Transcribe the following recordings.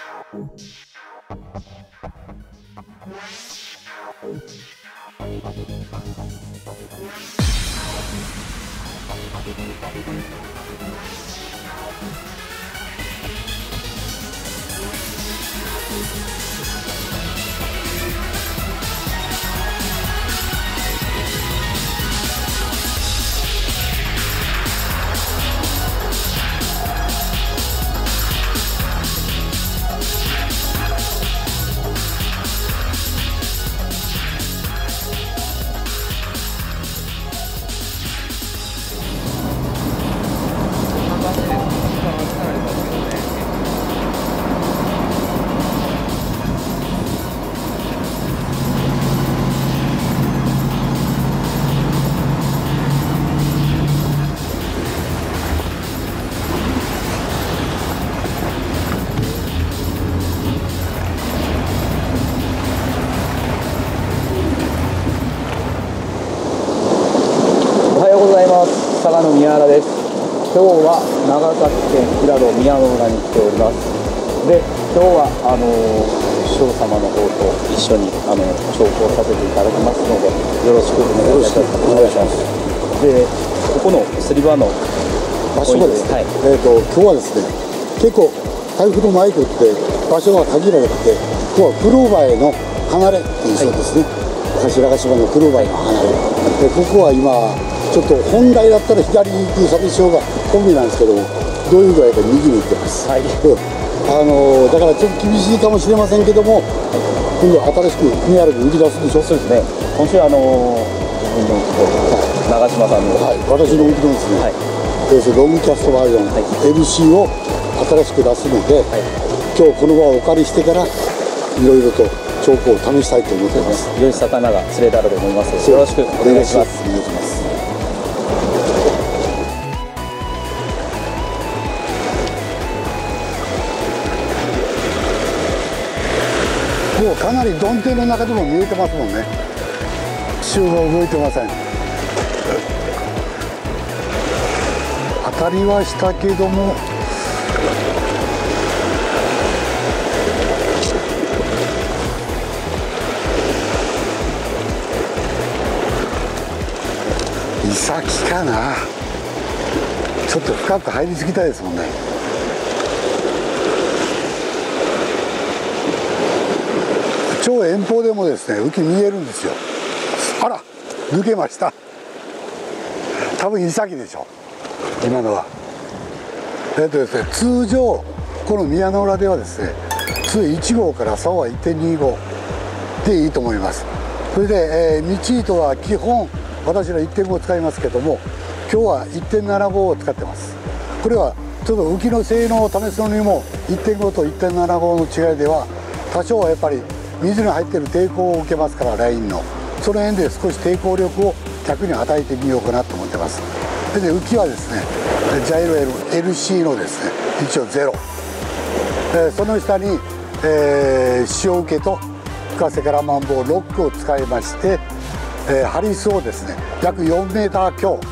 佐賀の宮原です。今日は長崎県平戸宮野村に来ております。で、今日は師匠様の方と一緒に調校させていただきますので、よろしくお願いいたします。で、ここの釣り場の場所がですね、今日はですね、結構台風の前とって場所が限られてて、今日は黒羽の離れっていうそうですね。白ヶ島の黒羽の離れ。で、ここは今ちょっと本来だったら左に行く寂しようがコンビなんですけども、どういう具合か右に行ってます。はい、だからちょっと厳しいかもしれませんけども、今度新しく宮原に売り出すでしょ。そうですね。 今週自分の長嶋さんの、 私の売りのですね、ロングキャストバージョン、LC を新しく出すので、今日この場をお借りしてからいろいろと調校を試したいと思っています。 良い魚が釣れたらと思います。よろしくお願いします。 お願いします。もうかなり曇天の中でも見えてますもんね。潮が動いてません。当たりはしたけども、イサキかな。ちょっと深く入りすぎたいですもんね。超遠方でもですね、浮き見えるんですよ。あら、抜けました。多分イサキでしょ、今のは。ですね、通常この宮野浦ではですね、通1号から竿は 1.25 でいいと思います。それで、道糸は基本私ら 1.5 使いますけども、今日は 1.75 を使ってます。これはちょっと浮きの性能を試すのにも 1.5 と 1.75 の違いでは多少はやっぱり水に入っている抵抗を受けますから、ラインのその辺で少し抵抗力を逆に与えてみようかなと思ってます。で、浮きはですね、ジャイロ LC のですね、一応0、その下に、潮受けと深瀬からマンボウロックを使いまして、ハリスをですね約4メーター強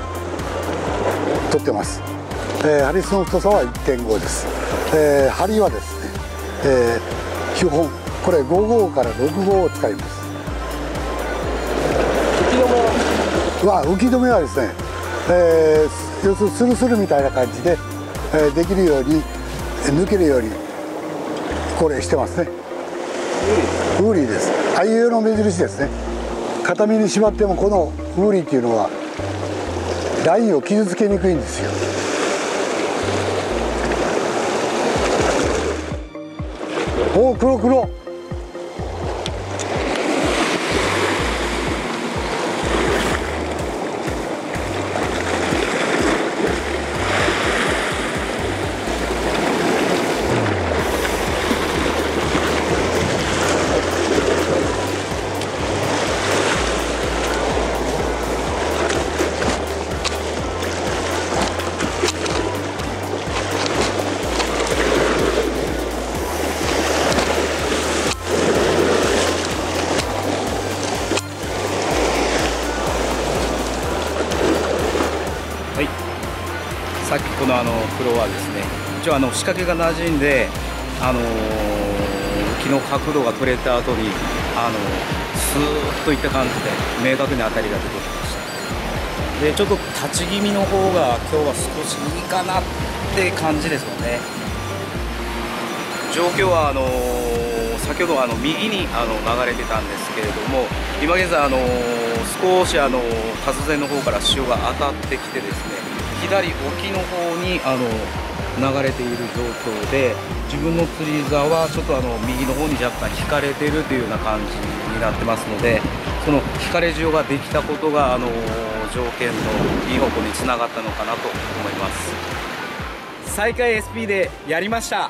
取ってます。ハリスの太さは 1.5 です。針はですね、基本これ5号から6号を使います。浮き止めはですね、要するにスルスルみたいな感じで、できるように抜けるようにこれしてますね。ウーリーです。あいうえおの目印ですね。片身に縛ってもこのウーリーっていうのはラインを傷つけにくいんですよ。おお、黒黒。 さっきこの黒はですね、一応仕掛けが馴染んで浮きの角度が取れた後にスーッといった感じで明確に当たりが出てきました。でちょっと立ち気味の方が今日は少しいいかなって感じですよね。状況は先ほど右に流れてたんですけれども、今現在少し突然の方から潮が当たってきてですね、左沖の方に流れている状況で、自分の釣り竿はちょっと右の方に若干引かれているというような感じになってますので、その引かれ潮ができたことが条件のいい方向につながったのかなと思います。再開 SP でやりました。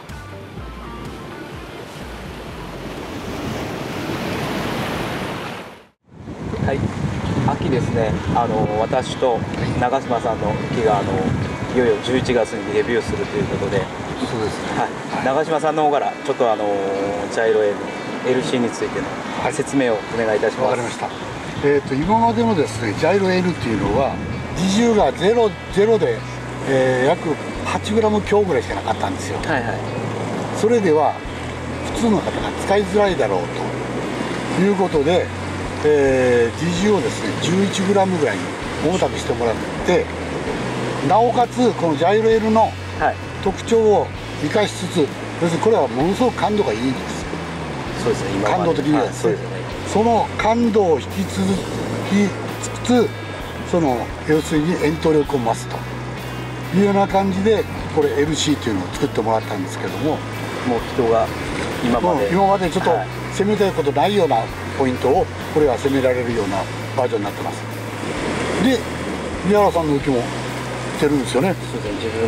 はい、秋ですね、私と長嶋さんの浮きがいよいよ11月にデビューするということで、 そうですね、 はい、長嶋さんの方からちょっとジャイロ LC についての説明をお願いいたします。 わかりました。今までのですねジャイロ L っていうのは自重がゼロで、約8グラム強ぐらいしかなかったんですよ。 はいはい、 それでは普通の方が使いづらいだろうということで、自重をですね11グラムぐらいに重たくしてもらって、なおかつこのジャイロ L の特徴を生かしつつ、要するにこれはものすごく感度がいいんです。 そうですね、 感度的にはですね、その感度を引き続きつつ、要するに遠投力を増すというような感じで、これ LC というのを作ってもらったんですけども、 もう人が今までちょっと攻めたいことないようなポイントをこれは攻められるようなバージョンになってます。で、宮原さんの浮きもしてるんですよね。 そうですね、自分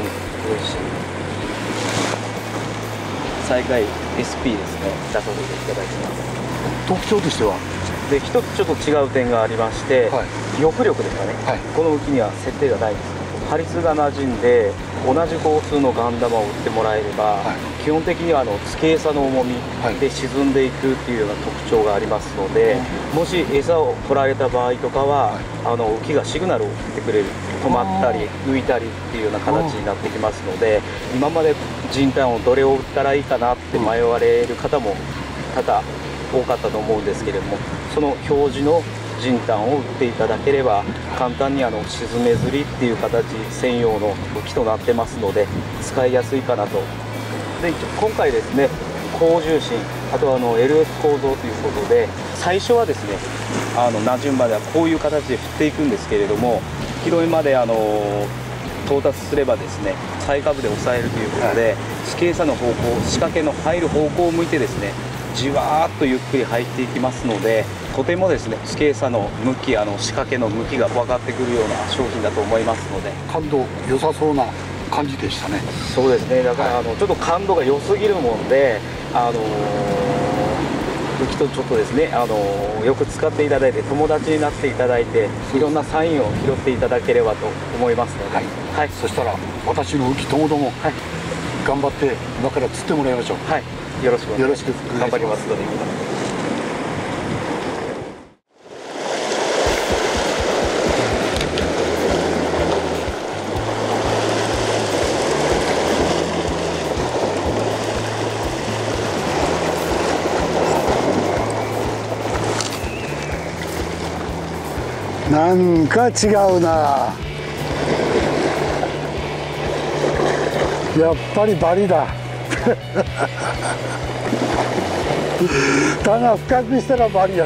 再開 SP ですね、出させていただきます。 特徴としてはで一つちょっと違う点がありまして、 はい、 翼力ですかね、はい、この浮きには設定がないんです。ハリスが馴染んで同じ号数のガン玉を打ってもらえれば、はい、基本的には付け餌の重みで沈んでいくっていうような特徴がありますので、もし餌を取られた場合とかは、浮きがシグナルを送ってくれる、止まったり浮いたりっていうような形になってきますので、今まで人胆をどれを打ったらいいかなって迷われる方も多々多かったと思うんですけれども、その表示の人胆を打っていただければ簡単に沈め釣りっていう形専用の浮きとなってますので使いやすいかなと。で今回ですね、高重心、あとLS 構造ということで、最初はですね馴染むまではこういう形で振っていくんですけれども、広いまで到達すればですね最下部で抑えるということで、付け餌の方向、仕掛けの入る方向を向いてですねじわーっとゆっくり入っていきますので、とてもですね付け餌の向き、仕掛けの向きが分かってくるような商品だと思いますので、 感度良さそうな感じでしたね。 そうですね、だから、ちょっと感度が良すぎるもんで、浮きとちょっとですね、よく使っていただいて、友達になっていただいて、いろんなサインを拾っていただければと思いますので、 はいはい、そしたら私の浮きともども、はい、頑張って今から釣ってもらいましょう。 はい、よろしくお願いします。頑張りますので。 なんか違うな。やっぱりバリだ。棚深くしたらバリやった。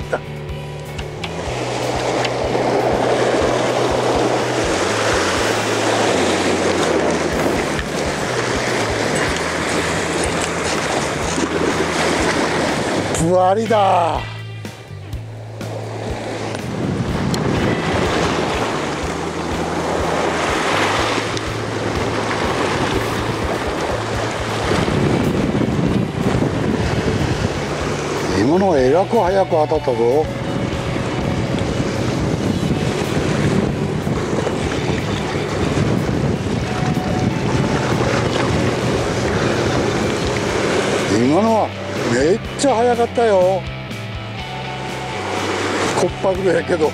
バリだ。今のはえらく早く当たったぞ。今のはめっちゃ早かったよ。こっぱぐれやけど。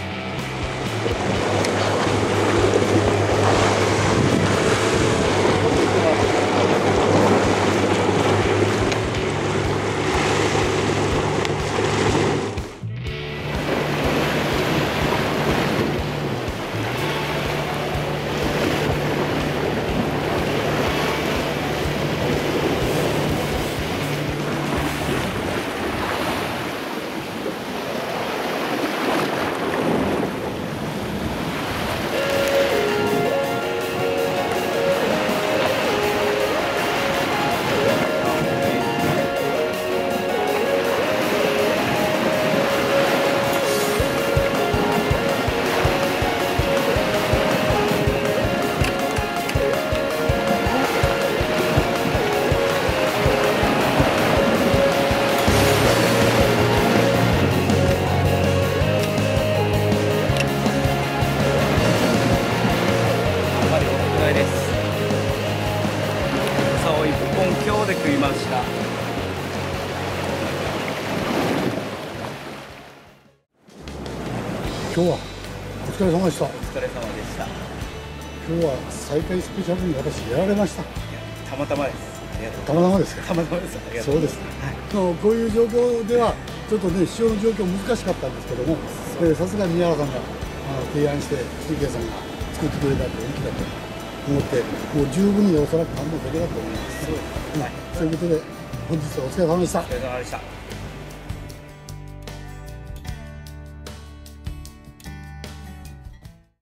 りました。 今日はお疲れ様でした。 お疲れ様でした。 今日は再開スペシャルに私やられました。 たまたまです。ありがとう。 たまたまですか。 たまたまです。ありがとう。 そうですね。こういう状況ではちょっとね使用の状況難しかったんですけども、さすがに宮原さんが提案して水家さんが作ってくれたという気だと思って、もう十分におそらく反応できたと思います。そういうことで本日はお疲れ様でした。 お疲れ様でした。